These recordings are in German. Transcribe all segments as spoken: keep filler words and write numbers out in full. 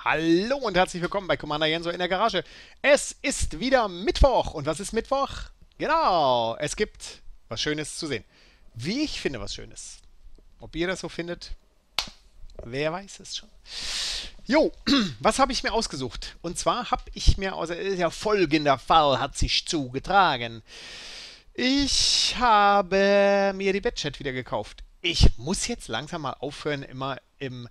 Hallo und herzlich willkommen bei Commander Jenso in der Garage. Es ist wieder Mittwoch. Und was ist Mittwoch? Genau, es gibt was Schönes zu sehen. Wie ich finde was Schönes. Ob ihr das so findet, wer weiß es schon. Jo, was habe ich mir ausgesucht? Und zwar habe ich mir, also ja, folgender Fall hat sich zugetragen. Ich habe mir die Batchat wieder gekauft. Ich muss jetzt langsam mal aufhören, immer im,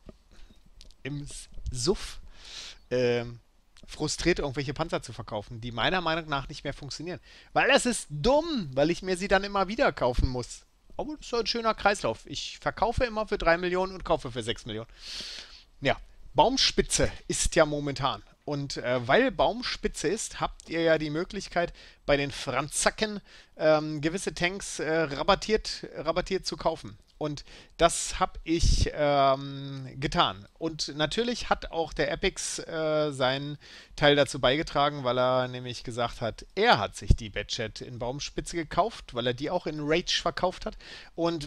im Suff ähm, frustriert irgendwelche Panzer zu verkaufen, die meiner Meinung nach nicht mehr funktionieren. Weil das ist dumm, weil ich mir sie dann immer wieder kaufen muss. Aber das ist ein schöner Kreislauf. Ich verkaufe immer für drei Millionen und kaufe für sechs Millionen. Ja, Baumspitze ist ja momentan. Und äh, weil Baumspitze ist, habt ihr ja die Möglichkeit, bei den Franzacken ähm, gewisse Tanks äh, rabattiert, rabattiert zu kaufen. Und das habe ich ähm, getan. Und natürlich hat auch der Epix äh, seinen Teil dazu beigetragen, weil er nämlich gesagt hat, er hat sich die Batchat in Baumspitze gekauft, weil er die auch in Rage verkauft hat. Und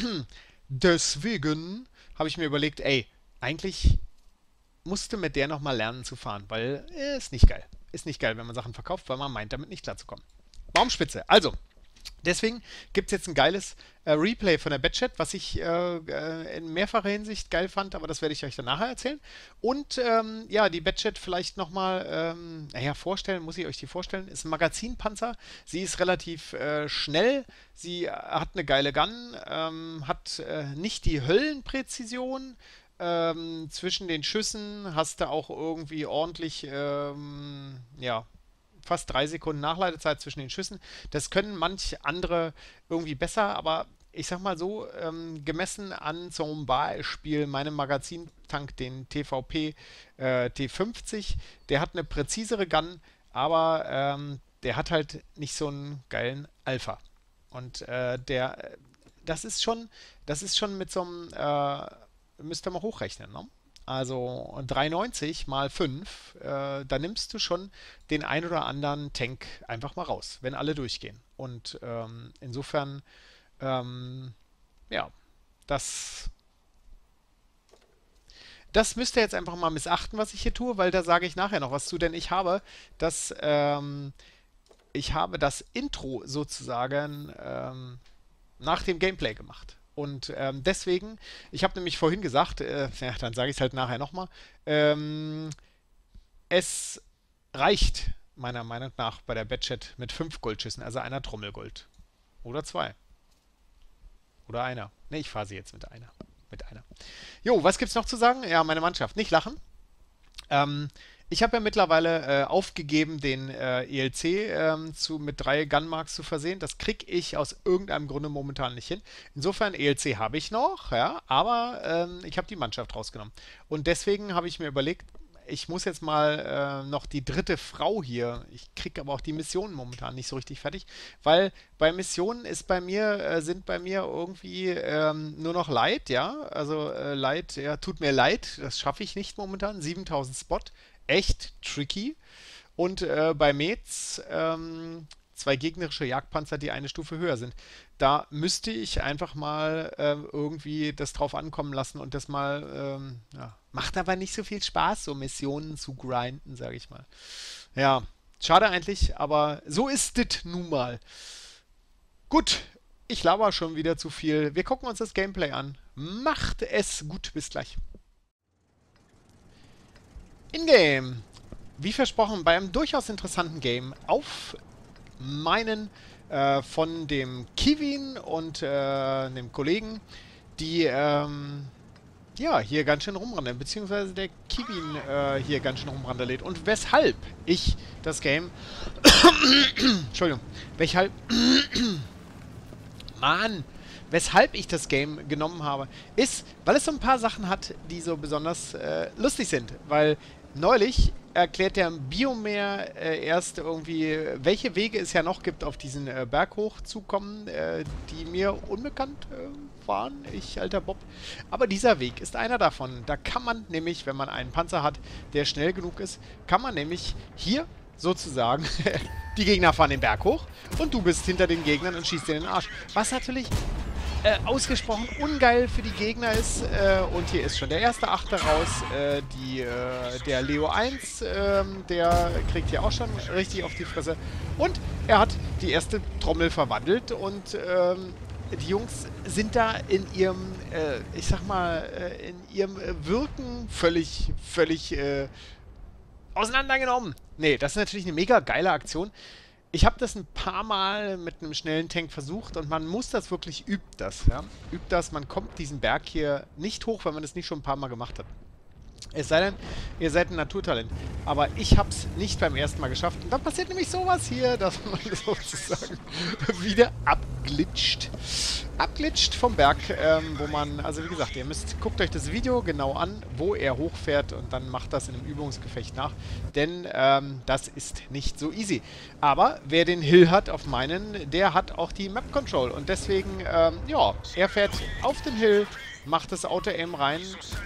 deswegen habe ich mir überlegt, ey, eigentlich musste mit der nochmal lernen zu fahren, weil äh, ist nicht geil. Ist nicht geil, wenn man Sachen verkauft, weil man meint, damit nicht klarzukommen. Baumspitze. Also, deswegen gibt es jetzt ein geiles äh, Replay von der Batchat, was ich äh, äh, in mehrfacher Hinsicht geil fand, aber das werde ich euch dann nachher erzählen. Und ähm, ja, die Batchat vielleicht nochmal, ähm, naja, vorstellen, muss ich euch die vorstellen, ist ein Magazinpanzer. Sie ist relativ äh, schnell, sie hat eine geile Gun, ähm, hat äh, nicht die Höllenpräzision. Ähm, zwischen den Schüssen hast du auch irgendwie ordentlich, ähm, ja, fast drei Sekunden Nachladezeit zwischen den Schüssen. Das können manch andere irgendwie besser, aber ich sag mal so, ähm, gemessen an zum Beispiel meinem Magazintank, den T V P äh, T fünfzig, der hat eine präzisere Gun, aber ähm, der hat halt nicht so einen geilen Alpha. Und äh, der, das ist schon, das ist schon mit so einem, äh, müsst ihr mal hochrechnen, ne? Also dreihundertneunzig mal fünf, äh, da nimmst du schon den ein oder anderen Tank einfach mal raus, wenn alle durchgehen. Und ähm, insofern, ähm, ja, das, das müsst ihr jetzt einfach mal missachten, was ich hier tue, weil da sage ich nachher noch was zu, denn ich habe das, ähm, ich habe das Intro sozusagen ähm, nach dem Gameplay gemacht. Und ähm, deswegen, ich habe nämlich vorhin gesagt, äh, ja, dann sage ich es halt nachher nochmal, ähm, es reicht meiner Meinung nach bei der Batchat mit fünf Goldschüssen, also einer Trommelgold. Oder zwei. Oder einer. Ne, ich fahre sie jetzt mit einer. Mit einer. Jo, was gibt's noch zu sagen? Ja, meine Mannschaft. Nicht lachen. Ähm, ich habe ja mittlerweile äh, aufgegeben, den äh, E L C ähm, zu, mit drei Gunmarks zu versehen. Das kriege ich aus irgendeinem Grunde momentan nicht hin. Insofern, E L C habe ich noch, ja, aber ähm, ich habe die Mannschaft rausgenommen. Und deswegen habe ich mir überlegt, ich muss jetzt mal äh, noch die dritte Frau hier. Ich kriege aber auch die Missionen momentan nicht so richtig fertig, weil bei Missionen ist bei mir, äh, sind bei mir irgendwie ähm, nur noch Light, ja. Also äh, Light, ja, tut mir leid, das schaffe ich nicht momentan. siebentausend Spot, echt tricky. Und äh, bei Metz ähm, zwei gegnerische Jagdpanzer, die eine Stufe höher sind. Da müsste ich einfach mal ähm, irgendwie das drauf ankommen lassen und das mal, ähm, ja, macht aber nicht so viel Spaß, so Missionen zu grinden, sage ich mal. Ja, schade eigentlich, aber so ist es nun mal. Gut, ich laber schon wieder zu viel. Wir gucken uns das Gameplay an. Macht es gut, bis gleich. In-game. Wie versprochen, bei einem durchaus interessanten Game auf meinen äh, von dem Kivin und äh, dem Kollegen, die ähm, ja hier ganz schön rumrandeln, beziehungsweise der Kivin äh, hier ganz schön rumrandaliert. Und weshalb ich das Game Entschuldigung, weshalb Mann, weshalb ich das Game genommen habe, ist, weil es so ein paar Sachen hat, die so besonders äh, lustig sind, weil neulich erklärt der Biomer äh, erst irgendwie, welche Wege es ja noch gibt, auf diesen äh, Berg hochzukommen, äh, die mir unbekannt äh, waren, ich alter Bob. Aber dieser Weg ist einer davon. Da kann man nämlich, wenn man einen Panzer hat, der schnell genug ist, kann man nämlich hier sozusagen, die Gegner fahren den Berg hoch und du bist hinter den Gegnern und schießt dir in den Arsch. Was natürlich äh, ausgesprochen ungeil für die Gegner ist. Äh, und hier ist schon der erste Achte raus. Äh, die, äh, der Leo eins, äh, der kriegt hier auch schon richtig auf die Fresse. Und er hat die erste Trommel verwandelt und ähm, die Jungs sind da in ihrem, äh, ich sag mal, äh, in ihrem äh, Wirken völlig, völlig äh, auseinandergenommen. Nee, das ist natürlich eine mega geile Aktion. Ich habe das ein paar Mal mit einem schnellen Tank versucht und man muss das wirklich, übt das, ja. Übt das, man kommt diesen Berg hier nicht hoch, wenn man das nicht schon ein paar Mal gemacht hat. Es sei denn, ihr seid ein Naturtalent. Aber ich habe es nicht beim ersten Mal geschafft. Und dann passiert nämlich sowas hier, dass man sozusagen wieder abglitscht. Abglitscht vom Berg, ähm, wo man, also wie gesagt, ihr müsst, guckt euch das Video genau an, wo er hochfährt und dann macht das in einem Übungsgefecht nach. Denn ähm, das ist nicht so easy. Aber wer den Hill hat auf meinen, der hat auch die Map Control. Und deswegen, ähm, ja, er fährt auf den Hill, macht das Auto-Aim rein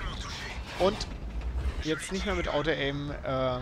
und jetzt nicht mehr mit Auto-Aim. Ähm,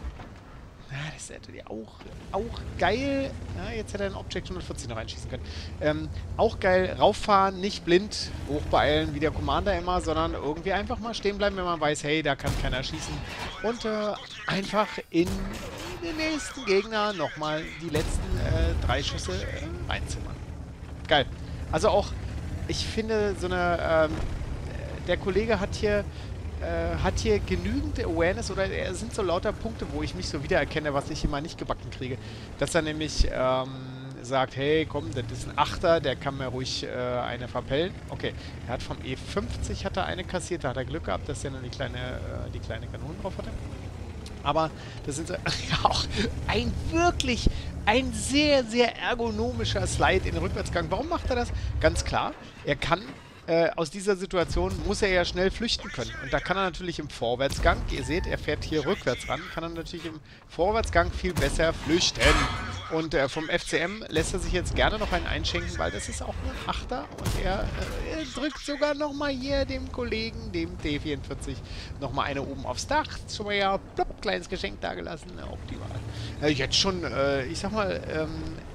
na, das ist natürlich auch, auch geil. Ja, jetzt hätte er ein Object hundertvierzig noch reinschießen können. Ähm, auch geil. Rauffahren, nicht blind hochbeeilen, wie der Commander immer, sondern irgendwie einfach mal stehen bleiben, wenn man weiß, hey, da kann keiner schießen. Und äh, einfach in den nächsten Gegner nochmal die letzten äh, drei Schüsse äh, reinzimmern. Geil. Also auch, ich finde, so eine, ähm, der Kollege hat hier Äh, hat hier genügend Awareness oder es sind so lauter Punkte, wo ich mich so wiedererkenne, was ich immer nicht gebacken kriege. Dass er nämlich ähm, sagt, hey, komm, das ist ein Achter, der kann mir ruhig äh, eine verpellen. Okay, er hat vom E fünfzig hat er eine kassiert, da hat er Glück gehabt, dass er dann die kleine, äh, die kleine Kanone drauf hatte. Aber das sind so, ja, auch ein wirklich, ein sehr, sehr ergonomischer Slide in den Rückwärtsgang. Warum macht er das? Ganz klar, er kann Äh, aus dieser Situation muss er ja schnell flüchten können. Und da kann er natürlich im Vorwärtsgang, ihr seht, er fährt hier rückwärts ran, kann er natürlich im Vorwärtsgang viel besser flüchten. Und äh, vom F C M lässt er sich jetzt gerne noch einen einschenken, weil das ist auch nur ein Achter. Und er, äh, er drückt sogar nochmal hier dem Kollegen, dem T vierundvierzig, nochmal eine oben aufs Dach. Schon mal ja, plopp, kleines Geschenk dagelassen. Äh, optimal. Äh, jetzt schon, äh, ich sag mal, ähm...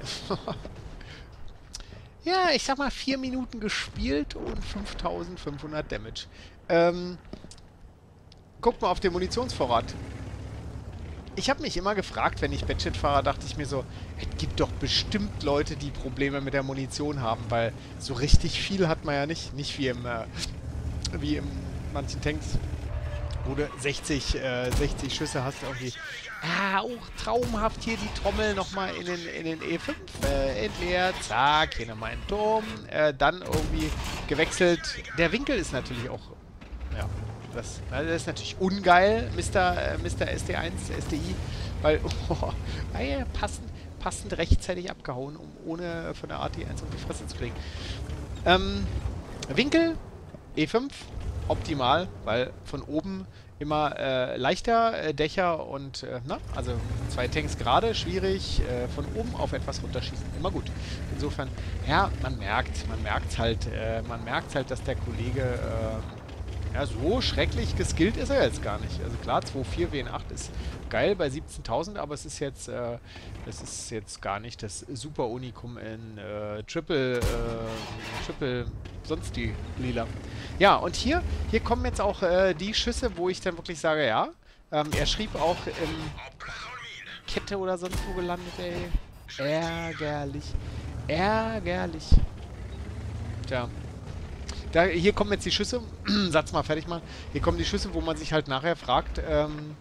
ja, ich sag mal, vier Minuten gespielt und fünftausendfünfhundert Damage. Ähm, guckt mal auf den Munitionsvorrat. Ich habe mich immer gefragt, wenn ich Badget fahre, dachte ich mir so, es gibt doch bestimmt Leute, die Probleme mit der Munition haben, weil so richtig viel hat man ja nicht. Nicht wie im, äh, wie in manchen Tanks, wo du sechzig, äh, sechzig Schüsse hast irgendwie. Ah, auch traumhaft hier die Trommel nochmal in den, in den E fünf äh, entleert. Zack, hier nochmal ein Turm. Äh, dann irgendwie gewechselt. Der Winkel ist natürlich auch, ja, das, also das ist natürlich ungeil, Mister Äh, Mister S D eins, S D I, weil, oh, ja, passend, passend rechtzeitig abgehauen, um ohne von der A T eins auf die Fresse zu kriegen. Ähm, Winkel, E fünf, optimal, weil von oben immer äh, leichter, äh, Dächer und, äh, na, also zwei Tanks gerade, schwierig, äh, von oben auf etwas runterschießen, immer gut. Insofern, ja, man merkt, man merkt halt, äh, man merkt halt, dass der Kollege, äh, ja, so schrecklich geskillt ist er jetzt gar nicht. Also klar, zwei Komma vier W N acht ist geil bei siebzehntausend, aber es ist jetzt, äh, das ist jetzt gar nicht das super Unikum in äh, Triple, äh, Triple, sonst die Lila. Ja, und hier, hier kommen jetzt auch äh, die Schüsse, wo ich dann wirklich sage, ja, ähm, er schrieb auch im Kette oder sonst wo gelandet, ey. Ärgerlich. Ärgerlich. Tja. Da, hier kommen jetzt die Schüsse, Satz mal fertig machen, hier kommen die Schüsse, wo man sich halt nachher fragt, ähm,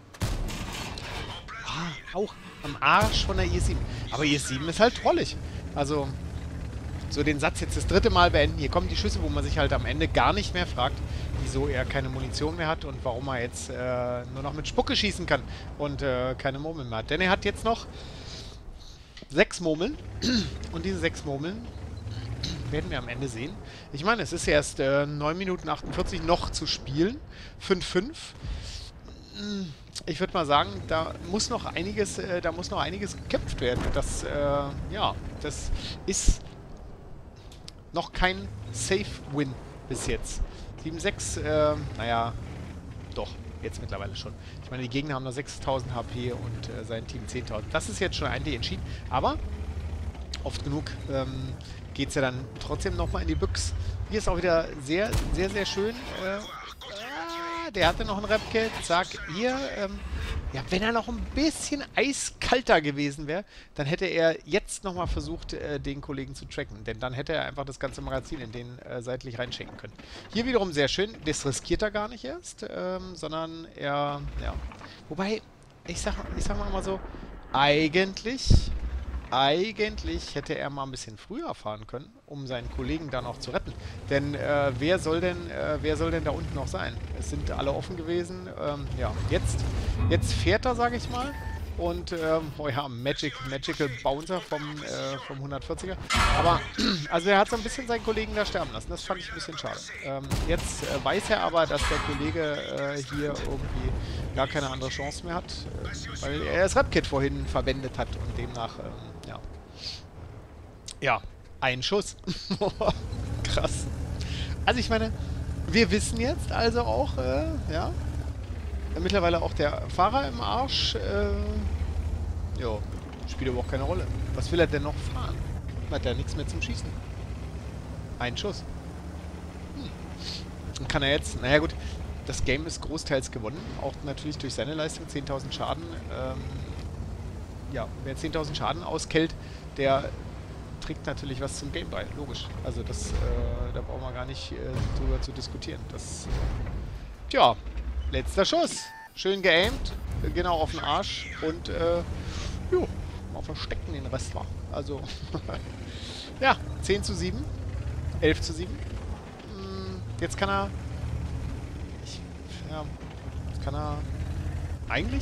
ah, auch am Arsch von der I S sieben. Aber I S sieben ist halt trollig. Also, so den Satz jetzt das dritte Mal beenden. Hier kommen die Schüsse, wo man sich halt am Ende gar nicht mehr fragt, wieso er keine Munition mehr hat und warum er jetzt äh, nur noch mit Spucke schießen kann und äh, keine Murmeln mehr hat. Denn er hat jetzt noch sechs Murmeln und diese sechs Murmeln werden wir am Ende sehen. Ich meine, es ist erst äh, neun Minuten achtundvierzig noch zu spielen. fünf fünf. Ich würde mal sagen, da muss noch einiges, äh, da muss noch einiges gekämpft werden. Das, äh, ja, das ist noch kein Safe-Win bis jetzt. sieben sechs, äh, naja, doch, jetzt mittlerweile schon. Ich meine, die Gegner haben nur sechstausend H P und äh, sein Team zehntausend. Das ist jetzt schon eigentlich entschieden, aber oft genug ähm, geht es ja dann trotzdem nochmal in die Büchs. Hier ist auch wieder sehr, sehr, sehr schön. Äh, ah, der hatte noch ein Rap-Kit. Zack, hier. Ähm, ja, wenn er noch ein bisschen eiskalter gewesen wäre, dann hätte er jetzt nochmal versucht, äh, den Kollegen zu tracken. Denn dann hätte er einfach das ganze Magazin in den äh, seitlich reinschenken können. Hier wiederum sehr schön. Das riskiert er gar nicht erst, ähm, sondern er, ja. Wobei, ich sag, ich sag mal so, eigentlich... Eigentlich hätte er mal ein bisschen früher fahren können, um seinen Kollegen dann auch zu retten. Denn äh, wer soll denn, äh, wer soll denn da unten noch sein? Es sind alle offen gewesen. Ähm, ja, jetzt, jetzt fährt er, sage ich mal. Und, ähm, oh ja, Magic, Magical Bouncer vom, äh, vom hundertvierziger. Aber, also er hat so ein bisschen seinen Kollegen da sterben lassen. Das fand ich ein bisschen schade. Ähm, jetzt äh, weiß er aber, dass der Kollege äh, hier irgendwie gar keine andere Chance mehr hat, äh, weil er das Rap-Kit vorhin verwendet hat und demnach, ähm, ja. Ja, ein Schuss. Krass. Also ich meine, wir wissen jetzt also auch, äh, ja, mittlerweile auch der Fahrer im Arsch, äh, jo, spielt aber auch keine Rolle. Was will er denn noch fahren? Hat er nichts mehr zum Schießen. Ein Schuss. Hm. Und kann er jetzt, naja gut, das Game ist großteils gewonnen, auch natürlich durch seine Leistung, zehntausend Schaden. Ähm, ja, wer zehntausend Schaden auskellt, der trägt natürlich was zum Game bei, logisch. Also das, äh, da brauchen wir gar nicht äh, drüber zu diskutieren. Das, äh, tja, letzter Schuss. Schön geaimt, genau auf den Arsch und, äh, jo, mal verstecken den Rest war. Also, ja, zehn zu sieben, elf zu sieben. Hm, jetzt kann er, ich, ja, jetzt kann er eigentlich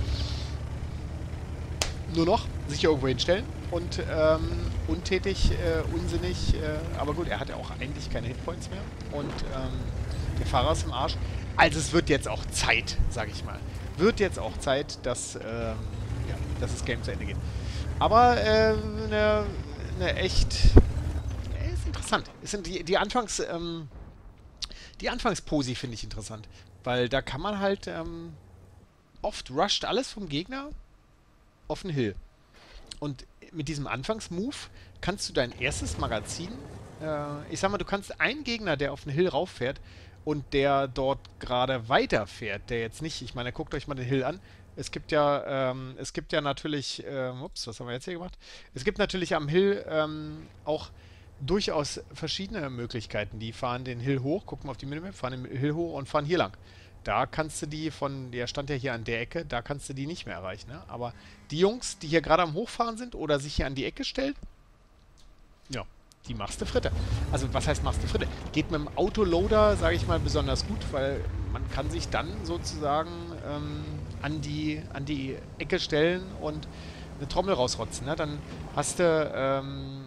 nur noch sich irgendwo hinstellen und ähm, untätig, äh, unsinnig, äh, aber gut, er hat ja auch eigentlich keine Hitpoints mehr und ähm, der Fahrer ist im Arsch. Also es wird jetzt auch Zeit, sage ich mal. Wird jetzt auch Zeit, dass, ähm, ja, dass das Game zu Ende geht. Aber eine äh, ne, ne echt, äh, ist interessant. Es sind die, die Anfangs, ähm, die Anfangsposi finde ich interessant, weil da kann man halt ähm, oft rusht alles vom Gegner auf den Hill. Und mit diesem Anfangsmove kannst du dein erstes Magazin, äh, ich sag mal, du kannst einen Gegner, der auf den Hill rauffährt und der dort gerade weiterfährt, der jetzt nicht, ich meine, guckt euch mal den Hill an. Es gibt ja, ähm, es gibt ja natürlich, ähm, ups, was haben wir jetzt hier gemacht? Es gibt natürlich am Hill ähm, auch durchaus verschiedene Möglichkeiten. Die fahren den Hill hoch, gucken auf die Minimap, fahren den Hill hoch und fahren hier lang. Da kannst du die von, der stand ja hier an der Ecke, da kannst du die nicht mehr erreichen. Ne? Aber die Jungs, die hier gerade am Hochfahren sind oder sich hier an die Ecke stellen, ja, die machst du Fritte. Also was heißt machst du Fritte? Geht mit dem Autoloader, sage ich mal, besonders gut, weil man kann sich dann sozusagen ähm, an, die, an die Ecke stellen und eine Trommel rausrotzen. Ne? Dann hast du, ähm,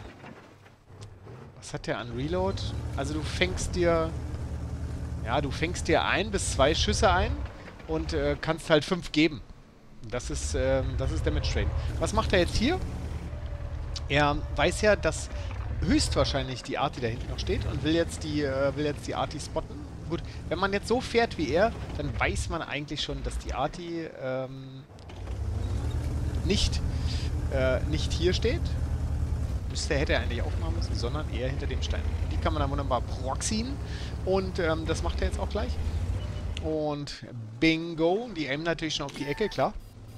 was hat der an Reload? Also du fängst dir... Ja, du fängst dir ein bis zwei Schüsse ein und äh, kannst halt fünf geben. Das ist, ähm, das ist Damage Train. Was macht er jetzt hier? Er weiß ja, dass höchstwahrscheinlich die Arti da hinten noch steht und will jetzt die, äh, will jetzt die Arti spotten. Gut, wenn man jetzt so fährt wie er, dann weiß man eigentlich schon, dass die Arti ähm, nicht, äh, nicht hier steht. Müsste, hätte er eigentlich aufmachen müssen, sondern eher hinter dem Stein. Die kann man dann wunderbar proxien und ähm, das macht er jetzt auch gleich. Und bingo, die aimen natürlich schon auf die Ecke, klar.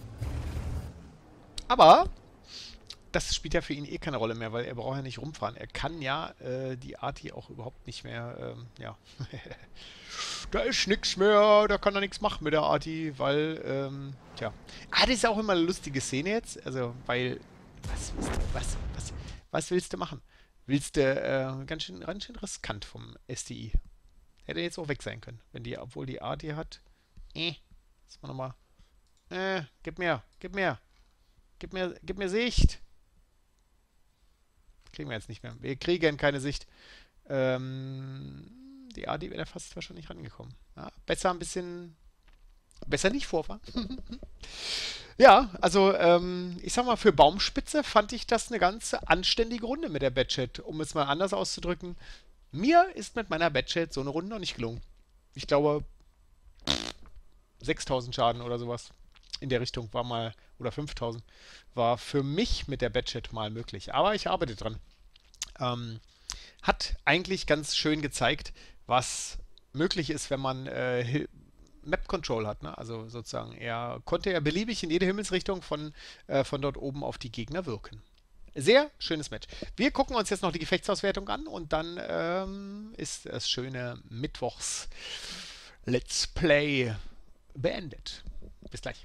Aber das spielt ja für ihn eh keine Rolle mehr, weil er braucht ja nicht rumfahren. Er kann ja äh, die Arti auch überhaupt nicht mehr, ähm, ja. Da ist nichts mehr, da kann er nichts machen mit der Arti, weil, ähm, tja. Ah, das ist auch immer eine lustige Szene jetzt, also, weil, was, was, was, was willst du machen? Willst du, äh, ganz schön, ganz schön riskant vom S T I. Hätte jetzt auch weg sein können, wenn die, obwohl die Arti hat, äh, das war nochmal, äh, gib mir, gib mir, gib mir, gib mir Sicht. Kriegen wir jetzt nicht mehr. Wir kriegen keine Sicht. Ähm, die Arti wäre da fast wahrscheinlich rangekommen. Ja, besser ein bisschen, besser nicht vorfahren. Ja, also ähm, ich sag mal, für Baumspitze fand ich das eine ganz anständige Runde mit der Batchet. Um es mal anders auszudrücken, mir ist mit meiner Batchet so eine Runde noch nicht gelungen. Ich glaube, sechstausend Schaden oder sowas in der Richtung war mal, oder fünftausend, war für mich mit der Batchet mal möglich. Aber ich arbeite dran. Ähm, hat eigentlich ganz schön gezeigt, was möglich ist, wenn man äh, Map Control hat. Ne? Also sozusagen, er konnte ja beliebig in jede Himmelsrichtung von, äh, von dort oben auf die Gegner wirken. Sehr schönes Match. Wir gucken uns jetzt noch die Gefechtsauswertung an und dann ähm, ist das schöne Mittwochs Let's Play beendet. Bis gleich.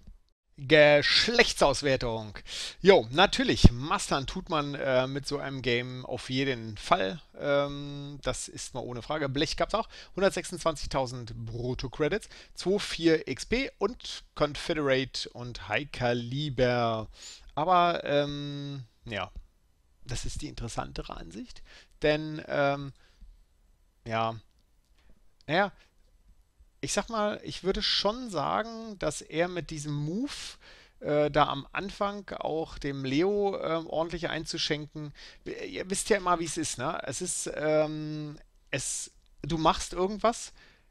Geschlechtsauswertung. Jo, natürlich, Mastern tut man äh, mit so einem Game auf jeden Fall. Ähm, das ist mal ohne Frage. Blech gab es auch. hundertsechsundzwanzigtausend Brutto-Credits, zwei Komma vier X P und Confederate und High Caliber. Aber, ähm, ja, das ist die interessantere Ansicht. Denn, ähm, ja, naja, ich sag mal, ich würde schon sagen, dass er mit diesem Move äh, da am Anfang auch dem Leo äh, ordentlich einzuschenken. Ihr wisst ja immer, wie es ist, ne? Es ist, ähm, es, du machst irgendwas,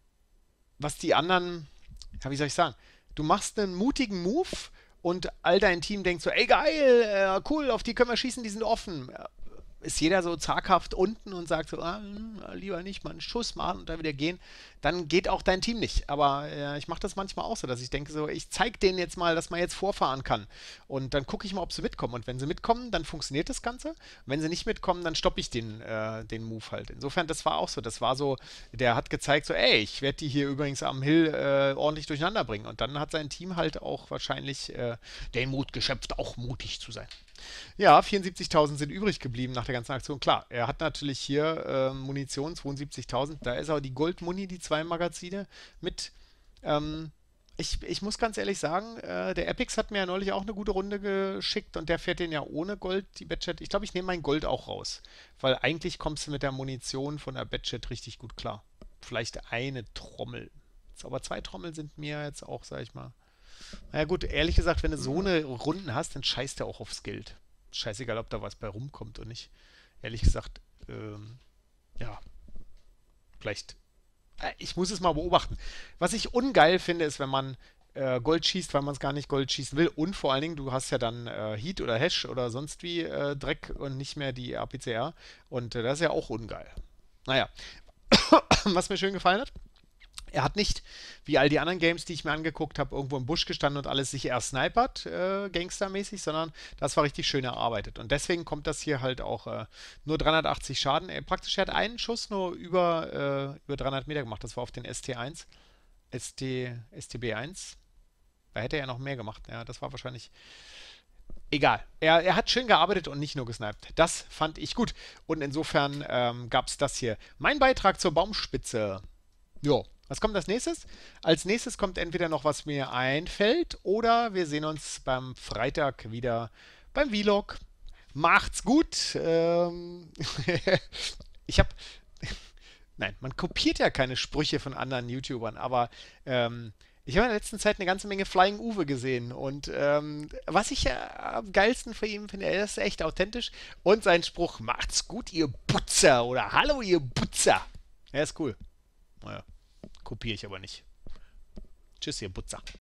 was die anderen, ja, wie soll ich sagen, du machst einen mutigen Move und all dein Team denkt so, ey geil, äh, cool, auf die können wir schießen, die sind offen. Ist jeder so zaghaft unten und sagt so, ah, lieber nicht mal einen Schuss machen und dann wieder gehen, dann geht auch dein Team nicht. Aber äh, ich mache das manchmal auch so, dass ich denke so, ich zeige denen jetzt mal, dass man jetzt vorfahren kann. Und dann gucke ich mal, ob sie mitkommen. Und wenn sie mitkommen, dann funktioniert das Ganze. Und wenn sie nicht mitkommen, dann stoppe ich den, äh, den Move halt. Insofern, das war auch so. Das war so, der hat gezeigt so, ey, ich werde die hier übrigens am Hill äh, ordentlich durcheinander bringen. Und dann hat sein Team halt auch wahrscheinlich äh, den Mut geschöpft, auch mutig zu sein. Ja, vierundsiebzigtausend sind übrig geblieben nach der ganzen Aktion. Klar, er hat natürlich hier äh, Munition, zweiundsiebzigtausend. Da ist auch die Goldmuni, die zwei Magazine mit. Ähm, ich, ich muss ganz ehrlich sagen, äh, der Epix hat mir ja neulich auch eine gute Runde geschickt und der fährt den ja ohne Gold, die Batchet. Ich glaube, ich nehme mein Gold auch raus, weil eigentlich kommst du mit der Munition von der Batchet richtig gut klar. Vielleicht eine Trommel. Aber zwei Trommeln sind mir jetzt auch, sag ich mal. Na ja gut, ehrlich gesagt, wenn du so eine Runden hast, dann scheißt er auch aufs Geld. Scheißegal, ob da was bei rumkommt oder nicht. Ehrlich gesagt, ähm, ja, vielleicht. Äh, ich muss es mal beobachten. Was ich ungeil finde, ist, wenn man äh, Gold schießt, weil man es gar nicht Gold schießen will. Und vor allen Dingen, du hast ja dann äh, Heat oder Hash oder sonst wie äh, Dreck und nicht mehr die A P C R. Und äh, das ist ja auch ungeil. Naja, was mir schön gefallen hat. Er hat nicht, wie all die anderen Games, die ich mir angeguckt habe, irgendwo im Busch gestanden und alles sich erst snipert, äh, gangstermäßig, sondern das war richtig schön erarbeitet. Und deswegen kommt das hier halt auch äh, nur dreihundertachtzig Schaden. Er, praktisch, er hat einen Schuss nur über, äh, über dreihundert Meter gemacht. Das war auf den S T eins. S T, S T B eins. Da hätte er ja noch mehr gemacht. Ja, das war wahrscheinlich egal. Er, er hat schön gearbeitet und nicht nur gesniped. Das fand ich gut. Und insofern ähm, gab es das hier. Mein Beitrag zur Baumspitze. Jo. Was kommt als nächstes? Als nächstes kommt entweder noch, was mir einfällt, oder wir sehen uns beim Freitag wieder beim Vlog. Macht's gut. Ähm ich habe... Nein, man kopiert ja keine Sprüche von anderen YouTubern, aber ähm, ich habe in der letzten Zeit eine ganze Menge Flying Uwe gesehen und ähm, was ich ja am geilsten für ihn finde, er ist echt authentisch und sein Spruch, macht's gut, ihr Butzer oder hallo, ihr Butzer. Er ist cool. Naja. Kopiere ich aber nicht. Tschüss, ihr Butzer.